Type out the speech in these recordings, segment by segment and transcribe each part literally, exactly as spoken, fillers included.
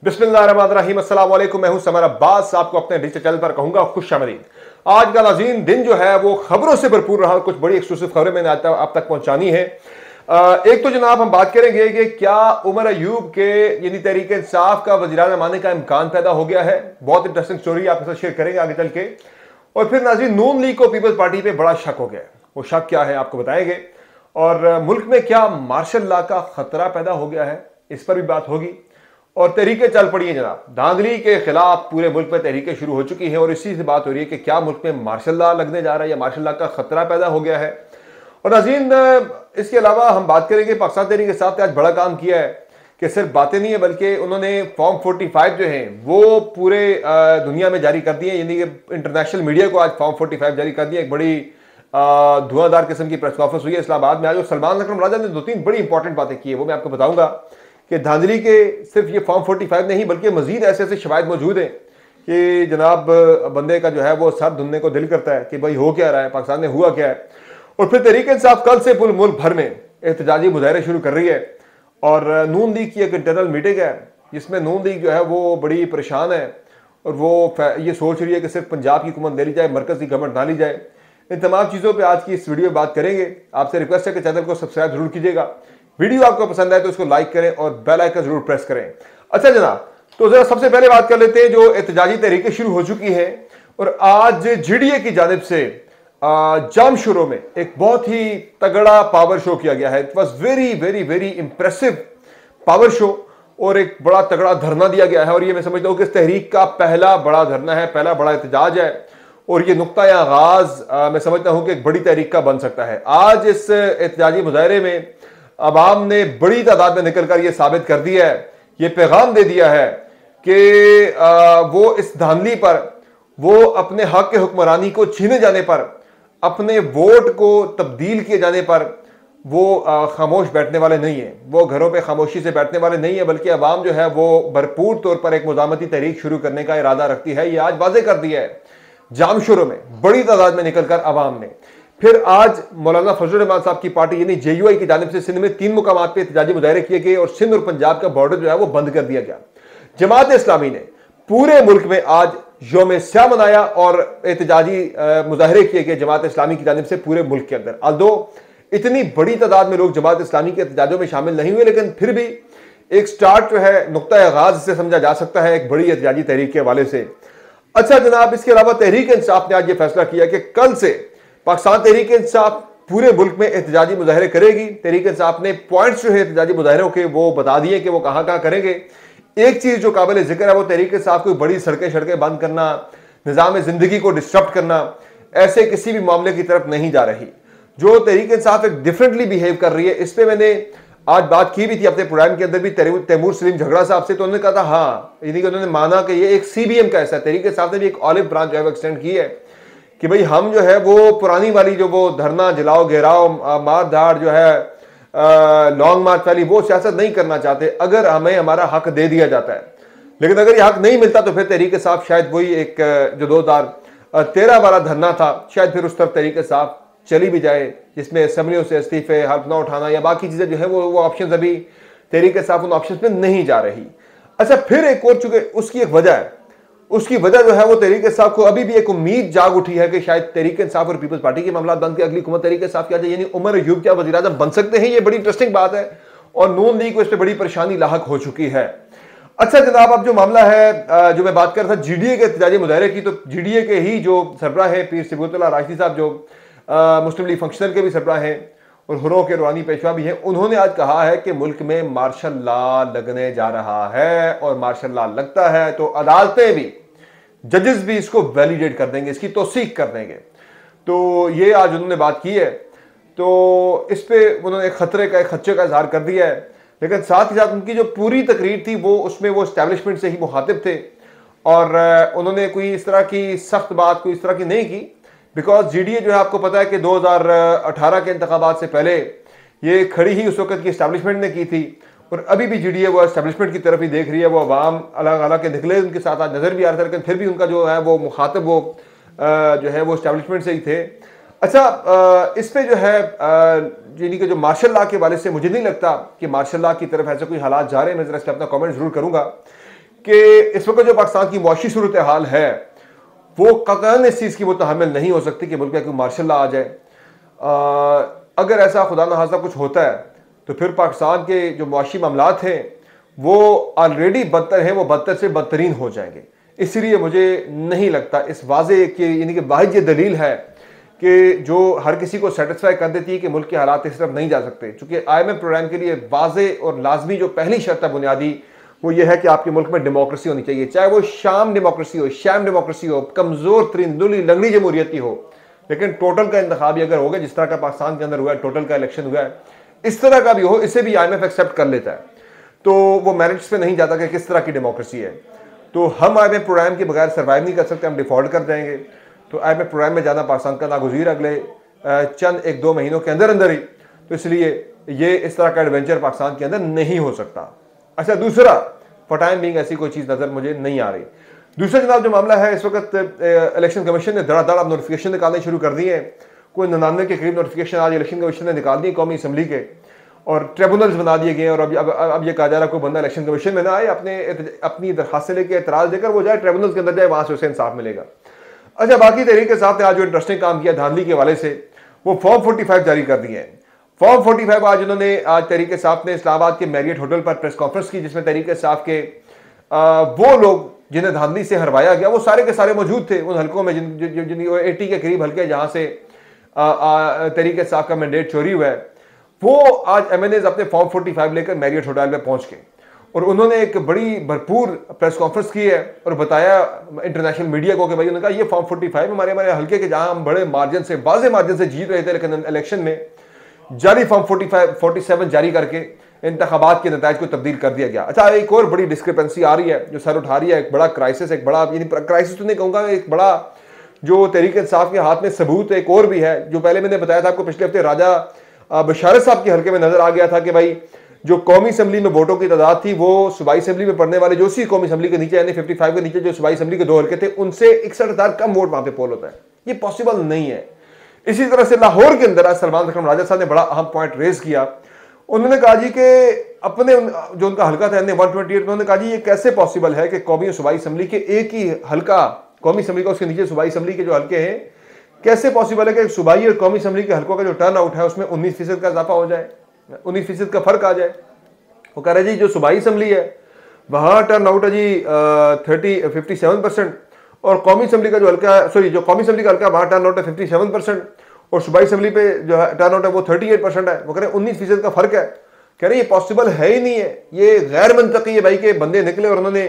बिस्मिल्लाहिर्रहमानिर्रहीम, अस्सलाम वालेकुम। मैं हूं समर अब्बास, आपको अपने डिजिटल चैनल पर कहूंगा खुश आमदीद। आज का नाज़रीन दिन जो है वो खबरों से भरपूर रहा। कुछ बड़ी एक्सक्लूसिव खबरें मैंने आज आप तक पहुंचानी है। एक तो जनाब हम बात करेंगे कि क्या उमर अयूब के यानी तहरीक इंसाफ का वज़ीर-ए-आज़म आने का इम्कान पैदा हो गया है। बहुत इंटरेस्टिंग स्टोरी आपके साथ शेयर करेंगे आगे चल के। और फिर नाज़रीन नून लीग को पीपल्स पार्टी पे बड़ा शक हो गया है। वो शक क्या है आपको बताएंगे। और मुल्क में क्या मार्शल लॉ का खतरा पैदा हो गया है, इस पर भी बात होगी। और तहरीकें चल पड़ी हैं जनाब, धांधली के खिलाफ पूरे मुल्क में तहरीकें शुरू हो चुकी हैं। और इसी से बात हो रही है कि क्या मुल्क में मार्शल लॉ लगने जा रहा है या मार्शल लॉ का खतरा पैदा हो गया है। और नाज़रीन इसके अलावा हम बात करेंगे पाकिस्तान तहरीक के साथ आज बड़ा काम किया है कि सिर्फ बातें नहीं है बल्कि उन्होंने फॉर्म फोर्टी फाइव जो है वो पूरे दुनिया में जारी कर दिए। यानी कि इंटरनेशनल मीडिया को आज फॉर्म फोर्टी फाइव जारी कर दिया। एक बड़ी धुआंधार किस्म की प्रेस कॉन्फ्रेंस हुई है इस्लामाबाद में आज। और सलमान अकरम राजा ने दो तीन बड़ी इंपॉर्टेंट बातें की है, वो मैं आपको बताऊंगा कि धांधली के सिर्फ ये फॉर्म फोर्टी फाइव नहीं बल्कि मजीद ऐसे ऐसे शवाहिद मौजूद हैं कि जनाब बंदे का जो है वो सर धुनने को दिल करता है कि भाई हो क्या रहा है, पाकिस्तान में हुआ क्या है। और फिर तहरीक इंसाफ कल से पूरे मुल्क भर में एहतजाजी मुजाहरे शुरू कर रही है। और नून लीग की एक इंटरनल मीटिंग है जिसमें नून लीग जो है वो बड़ी परेशान है और वो ये सोच रही है कि सिर्फ पंजाब की हुकूमत ले ली जाए, मरकज की गवर्नमेंट ना ली जाए। इन तमाम चीज़ों पर आज की इस वीडियो में बात करेंगे। आपसे रिक्वेस्ट है कि चैनल को सब्सक्राइब जरूर कीजिएगा। वीडियो आपको पसंद आए तो इसको लाइक करें और बेल आइकन जरूर प्रेस करें। अच्छा जनाब, तो जरा सबसे पहले बात कर लेते हैं जो एहतजाजी तहरीकें शुरू हो चुकी हैं। और आज जीडीए की जानिब से जामशुरो में एक बहुत ही तगड़ा पावर शो किया गया है। It was very very very impressive power show और एक बड़ा तगड़ा धरना दिया गया है। और ये मैं समझता हूँ कि इस तहरीक का पहला बड़ा धरना है, पहला बड़ा एहतजाज है। और ये नुक्ता या आगाज मैं समझता हूँ कि एक बड़ी तहरीक का बन सकता है। आज इस एहतजाजी मुजाहरे में अवाम ने बड़ी तादाद में निकलकर यह साबित कर दिया है, यह पैगाम दे दिया है कि वो इस धांधली पर, वो अपने हक के हुक्मरानी को छीने जाने पर, अपने वोट को तब्दील किए जाने पर वो खामोश बैठने वाले नहीं है। वो घरों पे खामोशी से बैठने वाले नहीं है बल्कि अवाम जो है वो भरपूर तौर पर एक मुजामती तहरीक शुरू करने का इरादा रखती है। ये आज वाज़ेह कर दिया है जामशुरो में बड़ी तादाद में निकलकर अवाम ने। फिर आज मौलाना फजल रहमान साहब की पार्टी यानी जेयूआई की जानिब से सिंध में तीन मुकामात पे एहतजाजी मुजाहरे किए गए और सिंध और पंजाब का बॉर्डर जो है वो बंद कर दिया गया। जमात इस्लामी ने पूरे मुल्क में आज यौम स्याह मनाया और एहतजाजी मुजाहरे किए गए जमात इस्लामी की जानिब से पूरे मुल्क के अंदर। अल्दो इतनी बड़ी तादाद में लोग जमात इस्लामी के एहतजाजों में शामिल नहीं हुए, लेकिन फिर भी एक स्टार्ट जो है, नुक्ता आगाज से समझा जा सकता है एक बड़ी एहतजाजी तहरीक के हवाले से। अच्छा जनाब, इसके अलावा तहरीक इंसाफ ने आज ये फैसला किया कि कल से पाकिस्तान तहरीक इंसाफ पूरे मुल्क में एहतजाजी मुजाहरे करेगी। तहरीक इंसाफ ने पॉइंट्स जो है एहतजाजी मुजाहरों के वो बता दिए कि वो कहां कहां करेंगे। एक चीज जो काबिल जिक्र है वो तहरीक इंसाफ को बड़ी सड़कें सड़कें बंद करना, निज़ाम जिंदगी को डिस्टर्ब करना, ऐसे किसी भी मामले की तरफ नहीं जा रही। जो तहरीक इंसाफ एक डिफरेंटली बिहेव कर रही है, इस पर मैंने आज बात की भी थी अपने प्रोग्राम के अंदर भी तैमूर सलीम झगड़ा साहब से। तो उन्होंने कहा था हाँ, यानी कि उन्होंने माना कि ये एक सीबीएम का ऐसा तहरीक इंसाफ ने भी एक ऑलिव ब्रांच जो है वो एक्सटेंड की है कि भाई हम जो है वो पुरानी वाली जो वो धरना जलाओ घेराओ मार धाड़ जो है लॉन्ग मार्च वाली वो सियासत नहीं करना चाहते अगर हमें हमारा हक दे दिया जाता है। लेकिन अगर ये हक नहीं मिलता तो फिर तहरीक इंसाफ शायद वही एक जो दो हजार तेरह वाला धरना था शायद फिर उस तरफ तहरीक इंसाफ चली भी जाए, जिसमें असम्बलियों से इस्तीफे हल्फ न उठाना या बाकी चीजें जो है वो वो ऑप्शन अभी तहरीक इंसाफ उन ऑप्शन में नहीं जा रही। अच्छा, फिर एक और चूंकि उसकी एक वजह है, उसकी वजह जो है वो तहरीक इंसाफ को अभी भी एक उम्मीद जाग उठी है कि शायद तहरीक इंसाफ और पीपल्स पार्टी के मामला बंद के अगली हुकूमत तहरीक इंसाफ की आ जाए, यानी उमर अयूब क्या वज़ीर आज़म बन सकते हैं। ये बड़ी इंटरेस्टिंग बात है और नून लीग को इस पर बड़ी परेशानी लाहक हो चुकी है। अच्छा जनाब, अब जो मामला है जो मैं बात कर रहा था जीडीए के एहतजाजी मुजाहरे की, तो जीडीए के ही जो सरबराह है पीर सबूतुल्लाह राशिदी साहब जो मुस्लिम लीग फंक्शनल के भी सरबराह हैं और हुर्रों के रूहानी पेशवा भी हैं, उन्होंने आज कहा है कि मुल्क में मार्शल लॉ लगने जा रहा है और मार्शल लॉ लगता है तो अदालतें भी, जजेस भी इसको वैलिडेट कर देंगे, इसकी तौसीक कर देंगे। तो ये आज उन्होंने बात की है। तो इस पे उन्होंने एक खतरे का एक खदशे का इजहार कर दिया है। लेकिन साथ ही साथ उनकी जो पूरी तकरीर थी वो उसमें वो एस्टैब्लिशमेंट से ही मुखातिब थे और उन्होंने कोई इस तरह की सख्त बात कोई इस तरह की नहीं की। बिकॉज जीडीए जो है आपको पता है कि दो हज़ार अठारह के इंतखाबात से पहले ये खड़ी ही उस वक्त की एस्टैब्लिशमेंट ने की थी और अभी भी जीडीए वो एस्टैब्लिशमेंट की तरफ ही देख रही है। वो अवाम अलग अलग के निकले उनके साथ आज नजर भी आ रहा था, लेकिन फिर भी उनका जो है वो मुखातिब वो जो है वो एस्टैब्लिशमेंट से ही थे। अच्छा, इस पे जो है यानी कि जो मार्शल लॉ के वाले से मुझे नहीं लगता कि मार्शल लॉ की तरफ ऐसे कोई हालात जा रहे हैं। मैं जरा इस पर अपना कमेंट जरूर करूंगा कि इस वक्त जो पाकिस्तान की मुआशी सूरत हाल है वो कतई इस चीज़ की वो तहमिल नहीं हो सकती कि मुल्क में कोई मार्शल लॉ आ जाए। आ, अगर ऐसा खुदा न खास्ता कुछ होता है तो फिर पाकिस्तान के जो मुआशी मामलात हैं वो ऑलरेडी बदतर हैं, वो बदतर से बदतरीन हो जाएंगे। इसलिए मुझे नहीं लगता इस वाजे कि यानी कि वाहिद ये दलील है कि जो हर किसी को सेटिस्फाई कर देती है कि मुल्क के हालात इस तरफ नहीं जा सकते। चूंकि आई एम एफ प्रोग्राम के लिए वाजे और लाजमी जो पहली शर्त है बुनियादी वो ये है कि आपके मुल्क में डेमोक्रेसी होनी चाहिए, चाहे वो शाम डेमोक्रेसी हो, शैम डेमोक्रेसी हो, कमजोर तरीन दुली लंगड़ी जमहूरियती हो, लेकिन टोटल का इंतखाब अगर होगा जिस तरह का पाकिस्तान के अंदर हुआ है, टोटल का इलेक्शन हुआ है, इस तरह का भी हो, इसे भी आई एम एफ एक्सेप्ट कर लेता है। तो वो मेरिट्स पे नहीं जाता कि किस तरह की डेमोक्रेसी है। तो हम आई एम एफ प्रोग्राम के बगैर सर्वाइव नहीं कर सकते, हम डिफॉल्ट कर जाएंगे। तो आई एम एफ प्रोग्राम में जाना पाकिस्तान का नागुज़ीर अगले चंद एक दो महीनों के अंदर अंदर ही। तो इसलिए ये इस तरह का एडवेंचर पाकिस्तान के अंदर नहीं हो सकता। अच्छा, दूसरा फॉर टाइम बीइंग ऐसी कोई चीज़ नज़र मुझे नहीं आ रही। दूसरा जनाब जो मामला है, इस वक्त इलेक्शन कमीशन ने धड़ाधड़ अब नोटिफिकेशन निकालने शुरू कर दिए हैं। कोई निन्यानवे के करीब नोटिफिकेशन आज इलेक्शन कमीशन ने निकाल दिए कौमी असम्बली के, और ट्रिब्यूनल्स बना दिए गए हैं। और अब अब, अब ये कहा जा रहा है कोई बंदा इलेक्शन कमीशन में ना आए, अपने अपनी दरखास्त से लेकर एतराज़ देकर वो जाए ट्रिब्यूनल्स के अंदर जाए, वहाँ से उसे इंसाफ मिलेगा। अच्छा, बाकी तरीके साथ ने आज जो इंटरेस्टिंग काम किया धांधली के हवाले से, वो फॉर्म फोर्टी फाइव जारी कर दिए हैं। फॉर्म फोर्टी फाइव आज उन्होंने आज तहरीक इंसाफ ने इस्लामाबाद के मैरियट होटल पर प्रेस कॉन्फ्रेंस की, जिसमें तहरीक इंसाफ के आ, वो लोग जिन्हें धांधली से हरवाया गया वो सारे के सारे मौजूद थे उन हल्कों में, जिन जिन जिन एटी के करीब हल्के जहां से तहरीक इंसाफ का मैंडेट चोरी हुआ है। वो आज एम एन एज अपने फॉर्म फोर्टी फाइव लेकर मैरियट होटल में पहुंच गए और उन्होंने एक बड़ी भरपूर प्रेस कॉन्फ्रेंस की है और बताया इंटरनेशनल मीडिया को कि भाई, उन्होंने कहा ये फॉर्म फोर्टी फाइव हमारे हमारे हल्के के जहां हम बड़े मार्जिन से वाजे मार्जिन से जीत रहे थे, लेकिन इलेक्शन में जारी form forty five forty seven जारी करके इंतखाबात के नताइज को तब्दील कर दिया गया। अच्छा, एक और बड़ी डिस्क्रिपेंसी आ रही है जो सर उठा रही है, एक बड़ा क्राइसिस, एक बड़ा यानी क्राइसिस तो नहीं कहूँगा, एक बड़ा जो तहरीक इंसाफ के हाथ में सबूत एक और भी है, जो पहले मैंने बताया था आपको पिछले हफ्ते राजा बशारत साहब के हल्के में नजर आ गया था कि भाई जो कौमी असम्बली में वोटों की तादाद थी वो सूबाई असम्बली में पढ़ने वाले जो उसी कौमी असम्बली के नीचे यानी फिफ्टी फाइव के नीचे जो सूबाई असम्बली के दो हल्के थे उनसे इकसठ हजार कम वोट वहां पे पोल होता है। ये पॉसिबल नहीं है। इसी तरह से लाहौर के अंदर आज सलमान अकरम राजा साहब ने बड़ा अहम पॉइंट रेज किया। उन्होंने कहा जी कि अपने जो उनका हल्का था वन ट्वेंटी एट में, उन्होंने कहा जी ये कैसे पॉसिबल है कि कौमी और सूबाई असम्बली के एक ही हल्का कौमी असम्बली का उसके नीचे सूबाई असम्बली के जो हल्के हैं, कैसे पॉसिबल है कि सूबाई और कौमी असम्बली के हल्कों का जो टर्न आउट है उसमें उन्नीस फीसद का इजाफा हो जाए, उन्नीस फीसद का फर्क आ जाए। वो कह रहे जी जो सूबाई असम्बली है वहां टर्न आउट है जी थर्टी फिफ्टी सेवन परसेंट और कौमी असम्बली का जो हल्का है, सॉरी जो कौमी असम्बली का हल्का वहां टर्न आउट है फिफ्टी सेवन परसेंट और सूबाई असम्बली पे जो है टर्न आउट है वो थर्टी एट परसेंट है। वो कह रहे उन्नीस फीसद का फर्क है। कह रहे ये पॉसिबल है ही नहीं है, ये गैर मनतकी है भाई के बंदे निकले और उन्होंने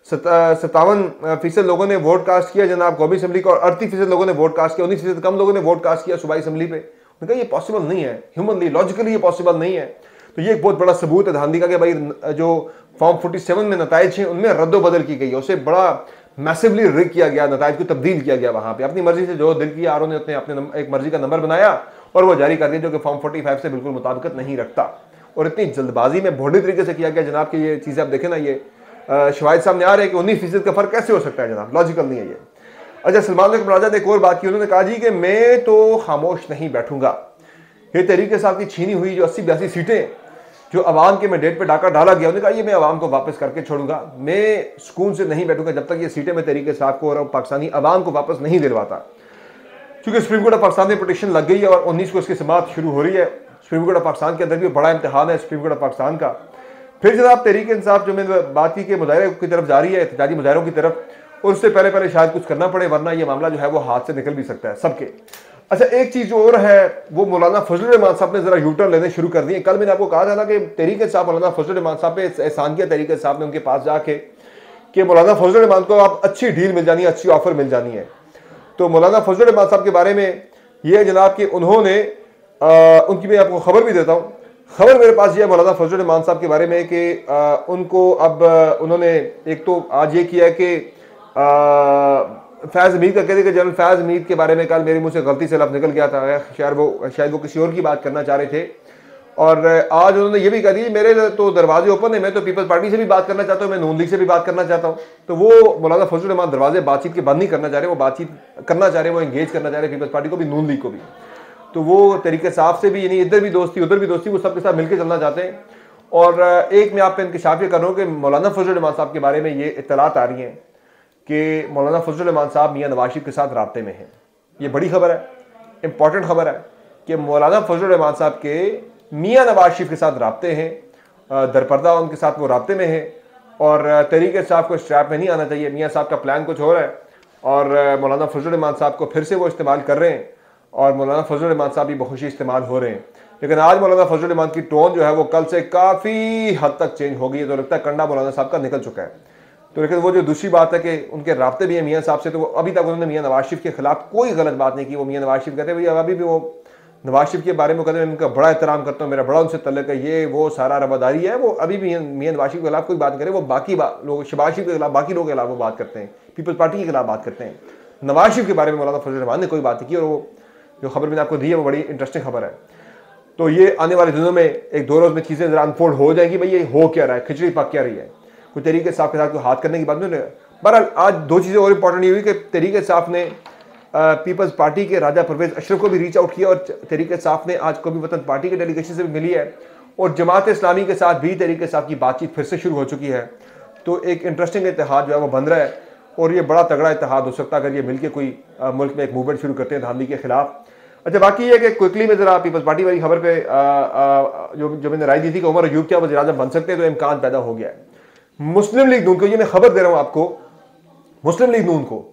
सत्तावन फीसद लोगों ने वोट कास्ट किया जनाब कौमी असम्बली का और अड़तीस फीसद लोगों ने वोट कास्ट किया, उन्नीस फीसद कम लोगों ने वोट कास्ट किया सूबाई असम्बली पे। उन्होंने कहा ये पॉसिबल नहीं है, ह्यूमनली लॉजिकली ये पॉसिबल नहीं है। तो ये एक बहुत बड़ा सबूत है धांधली का कि भाई जो फॉर्म फोर्टी सेवन में नताइज हैं उनमें रद्दोबदल की गई है, उसे बड़ा मैसिवली रिग किया गया, नताइज को तब्दील किया गया वहां पे अपनी मर्जी से जो दिल किया आर ने अपने अपने एक मर्जी का नंबर बनाया और वो जारी कर दिया जो कि फॉर्म फोर्टी फाइव से बिल्कुल मुताबिकत नहीं रखता और इतनी जल्दबाजी में भोड़ी तरीके से किया गया जनाब कि ये चीजें आप देखें ना, ये शवाहिद सामने आ रहे हैं कि उन्नीस फीसद का फर्क कैसे हो सकता है जनाब, लॉजिकल नहीं है ये। अच्छा, सलमान अकरम राजा ने एक और बात की, उन्होंने कहा जी कि मैं तो खामोश नहीं बैठूंगा, ये तरीके साहब की छीनी हुई जो अस्सी बयासी सीटें जो अवाम के मैंडेट पे डाका डाला गया, उन्होंने कहा ये मैं अवाम को वापस करके छोड़ूंगा, मैं सुकून से नहीं बैठूंगा जब तक ये सीटें मैं तरीके साहब को और पाकिस्तानी अवाम को वापस नहीं दिलवाता। क्योंकि सुप्रीम कोर्ट ऑफ पाकिस्तान में पिटीशन लग गई है और उन्नीस को इसकी समाअत शुरू हो रही है। सुप्रीम कोर्ट ऑफ पाकिस्तान के अंदर भी बड़ा इम्तिहान है सुप्रीम कोर्ट ऑफ पाकिस्तान का। फिर जनाब तहरीक इंसाफ जो मैंने बात की कि मुजाहरे की तरफ जा रही है, एहतजाजी मुजाहरों की तरफ, और उससे पहले पहले शायद कुछ करना पड़े वरना ये मामला जो है वो हाथ से निकल भी सकता है सबके। अच्छा, एक चीज और है, वो मौलाना फजल रहमान साहब ने जरा यूटर्न लेने शुरू कर दिए। कल मैंने आपको कहा था ना कि तहरीक इंसाफ मौलाना फजल रहमान साहब पे एहसान किया तहरीक इंसाफ ने उनके पास जाके कि मौलाना फजल रहमान को आप अच्छी डील मिल जानी है, अच्छी ऑफर मिल जानी है। तो मौलाना फजल रहमान साहब के बारे में ये जनाब कि उन्होंने आ, उनकी मैं आपको खबर भी देता हूँ। खबर मेरे पास ये है मौलाना फजल रहमान साहब के बारे में कि उनको अब उन्होंने एक तो आज ये किया कि फैज़ हमीद का कहते कि जनरल फैज़ हमीद के बारे में कल मेरे मुंह से गलती से लफ्ज़ निकल गया था, शायद वो शायद वो किसी और की बात करना चाह रहे थे। और आज उन्होंने ये भी कह दिया मेरे तो दरवाजे ओपन है, मैं तो पीपल्स पार्टी से भी बात करना चाहता हूँ, मैं नून लीग से भी बात करना चाहता हूँ। तो वो मौलाना फजल रहमान दरवाजे बातचीत के बंद नहीं करना चाह रहे, वो बातचीत करना चाह रहे, वो इंगेज करना चाह रहे पीपल्स पार्टी को भी नून लीग को भी। तो वो तरीके साफ से भी यानी इधर भी दोस्ती उधर भी दोस्ती, वो सबके साथ मिलकर चलना चाहते हैं। और एक मैं आप पे इंकशाफ ये कर रहा हूँ कि मौलाना फजल रहमान साहब के बारे में ये इत्तलात आ रही हैं कि मौलाना फजल रहमान साहब मियाँ नवाज शरीफ के साथ राब्ते में हैं। ये बड़ी खबर है, इंपॉर्टेंट खबर है कि मौलाना फजल रहमान साहब के मियाँ नवाज शरीफ के साथ राब्ते हैं, दरपर्दा उनके साथ वो राब्ते में हैं और तहरीक इंसाफ को इस ट्रैप में नहीं आना चाहिए। मियाँ साहब का प्लान कुछ और है और मौलाना फजल रहमान साहब को फिर से वो इस्तेमाल कर रहे हैं और मौलाना फजल रहमान साहब भी बखुशी इस्तेमाल हो रहे हैं। लेकिन आज मौलाना फजल रहमान की टोन जो है वो कल से काफ़ी हद तक चेंज हो गई है, तो लगता है कंडा मौलाना साहब का निकल चुका है। तो लेकिन वो जो दूसरी बात है कि उनके राब्ते भी हैं मियाँ साहब से, तो वो अभी तक उन्होंने मियाँ नवाज शरीफ के खिलाफ कोई गलत बात नहीं की। वो मियाँ नवाज शरीफ कहते हैं भाई अभी भी वो नवाज शरीफ के बारे में कहते हैं उनका बड़ा एहतराम करता हूँ, मेरा बड़ा उनसे तल्लुक है, ये वो सारा रवादारी है, वो अभी भी मियाँ नवाज शरीफ के खिलाफ कोई बात नहीं करे। वो बाकी लोग शहबाज शरीफ के खिलाफ, बाकी लोगों के खिलाफ वो बात करते हैं, पीपल्स पार्टी के खिलाफ बात करते हैं। नवाज शरीफ के बारे में मौलाना फजल रहमान ने कोई बात नहीं की और वो जो खबर मैंने आपको दी है वो बड़ी इंटरेस्टिंग खबर है। तो ये आने वाले दिनों में एक दो रोज में चीज़ें जरा अनफोल्ड हो जाएंगी, भाई ये हो क्या रहा है, खिचड़ी पक क्या रही है, कोई तरीके साफ के साथ कोई हाथ करने की बात नहीं। बहरहाल आज दो चीज़ें और इंपॉर्टेंट ये हुई कि तहरीक इंसाफ ने पीपल्स पार्टी के राजा परवेज अशरफ को भी रीच आउट किया और तहरीक इंसाफ ने आज कौमी वतन पार्टी के डेलीगेशन से भी मिली है और जमात इस्लामी के साथ भी तहरीक इंसाफ की बातचीत फिर से शुरू हो चुकी है। तो एक इंटरेस्टिंग इत्तेहाद जो है वो बन रहा है और ये बड़ा तगड़ा इत्तेहाद हो सकता है अगर ये मिलकर कोई आ, मुल्क में एक मूवमेंट शुरू करते हैं धांधली के खिलाफ। अच्छा, बाकी ये कि क्विकली में जरा पीपल्स पार्टी वाली खबर पे आ, आ, जो जो मैंने राय दी थी कि उमर अयूब क्या वज़ीर आज़म बन सकते हैं, तो इम्कान पैदा हो गया है। मुस्लिम लीग नून को, ये मैं खबर दे रहा हूं आपको, मुस्लिम लीग नून को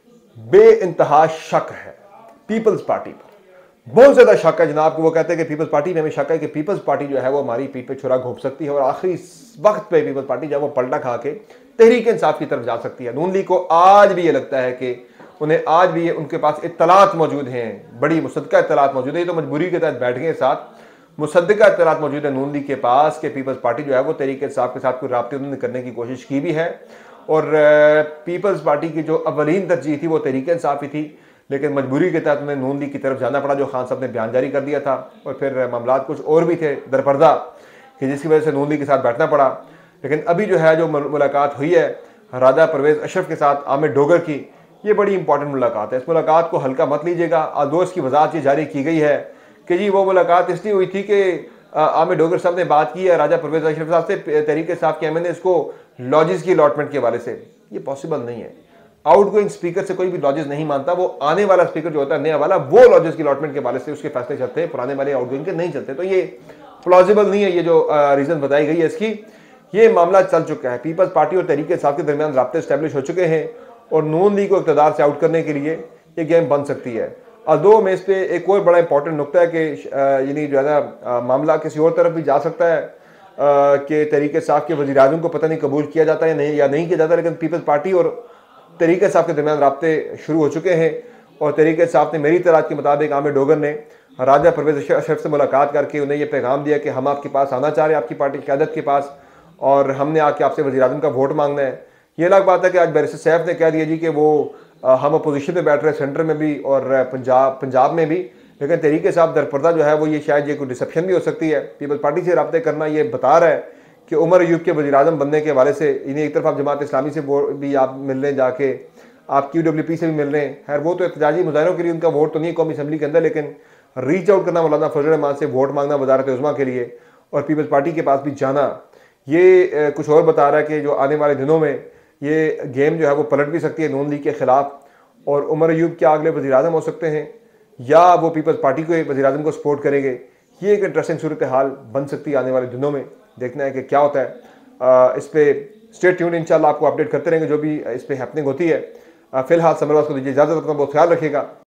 बे इंतहा शक है पीपल्स पार्टी पर, बहुत ज्यादा शक है जनाब को। वो कहते हैं कि पीपल्स पार्टी में हमें शक है कि पीपल्स पार्टी जो है वो हमारी पीठ पे छुरा घोंप सकती है और आखिरी वक्त पे पीपल्स पार्टी जो है वो पलटा खा के तहरीक इंसाफ की तरफ जा सकती है। नून लीग को आज भी ये लगता है कि उन्हें आज भी ये उनके पास इत्तलात मौजूद हैं, बड़ी मुसद्दका इत्तलात मौजूद है। ये तो मजबूरी के तहत बैठ गए साथ, मुसद्दका इत्तलात मौजूद है नून लीग के पास कि पीपल्स पार्टी जो है वो तहरीक इंसाफ के साथ कोई राब्ते उन्होंने करने की कोशिश की भी है और पीपल्स पार्टी की जो अवलीन तरजीह थी वो तहरीक इंसाफ ही थी, लेकिन मजबूरी के तहत उन्हें नून लीग की तरफ जाना पड़ा जो खान साहब ने बयान जारी कर दिया था और फिर मामला कुछ और भी थे दरपर्दा कि जिसकी वजह से नून लीग के साथ बैठना पड़ा। लेकिन अभी जो है जो मुलाकात हुई है राजा परवेज अशरफ के साथ आमिर डोगर की, ये बड़ी इंपॉर्टेंट मुलाकात है। इस मुलाकात को हल्का मत लीजिएगा। दो इसकी वजाहत ये जारी की गई है कि जी वो मुलाकात इसलिए हुई थी कि आमिर डोगर साहब ने बात की है राजा परवेज अशरफ साहब से तहरीक इंसाफ के एमएनए इसको लॉजिस की अलॉटमेंट के हवाले से। ये पॉसिबल नहीं है, आउट गोइंग स्पीकर से कोई भी लॉजिस नहीं मानता, वो आने वाला स्पीकर जो होता है नया वाला वो लॉजिस की अलॉटमेंट के हवाले से उसके फैसले चलते हैं, पुराने वाले आउट गोइंग के नहीं चलते। तो ये प्लॉजिबल नहीं है, ये जो रीजन बताई गई है इसकी, ये मामला चल चुका है। पीपल्स पार्टी और तहरीक इंसाफ के दरमियान राब्ते स्टैब्लिश हो चुके हैं और नून लीग को इक़्तिदार से आउट करने के लिए ये गेम बन सकती है। और दो में इस पर एक और बड़ा इंपॉर्टेंट नुकता है कि यानी जो है ना मामला किसी और तरफ भी जा सकता है कि तहरीक इंसाफ के वज़ीर आज़म को पता नहीं कबूल किया जाता है नहीं या नहीं किया जाता, लेकिन पीपल्स पार्टी और तहरीक इंसाफ के दरमियान राब्ते शुरू हो चुके हैं और तहरीक इंसाफ ने मेरी इत्तलात के मुताबिक आमिर डोगर ने राजा परवेज अशरफ से मुलाकात करके उन्हें यह पैगाम दिया कि हम आपके पास आना चाह रहे हैं, आपकी पार्टी की क़यादत के पास, और हमने आके आपसे वज़ीर आज़म का वोट मांगना है। ये अलग बात है कि आज बैरिस्टर सैफ ने कह दिया जी कि वो आ, हम अपोजिशन में बैठ रहे हैं सेंटर में भी और पंजाब पंजाब में भी, लेकिन तहरीक इंसाफ दरपर्दा जो है वो ये शायद ये कोई डिसेप्शन भी हो सकती है। पीपल्स पार्टी से रब्ते करना ये बता रहा है कि उमर अयूब के वज़ीर आज़म बनने के हवाले से इन्हें एक तरफ आप जमात इस्लामी से भी आप मिल रहे हैं, जाके आप क्यू डब्ल्यू पी से भी मिल रहे हैं। खैर वो तो एहतजाजी मुजाहरों के लिए उनका वोट तो नहीं है कौमी असम्बली के अंदर, लेकिन रीच आउट करना मौलाना फजल रहमान से वोट मांगना वज़ारत उज़्मा के लिए और पीपल्स पार्टी के पास भी जाना, ये कुछ और बता रहा है कि जो आने वाले दिनों में ये गेम जो है वो पलट भी सकती है नून लीग के खिलाफ और उमर अयूब क्या अगले वज़ीर आज़म हो सकते हैं या वो पीपल्स पार्टी को वज़ीर आज़म को सपोर्ट करेंगे। ये एक इंटरेस्टिंग सूरत हाल बन सकती है आने वाले दिनों में, देखना है कि क्या होता है। आ, इस पर स्टे ट्यून्ड, इंशाल्लाह आपको अपडेट करते रहेंगे जो भी इस पर हैपनिंग होती है। फिलहाल समरवास को दीजिए इजाज़त, अपना बहुत ख्याल रखिएगा।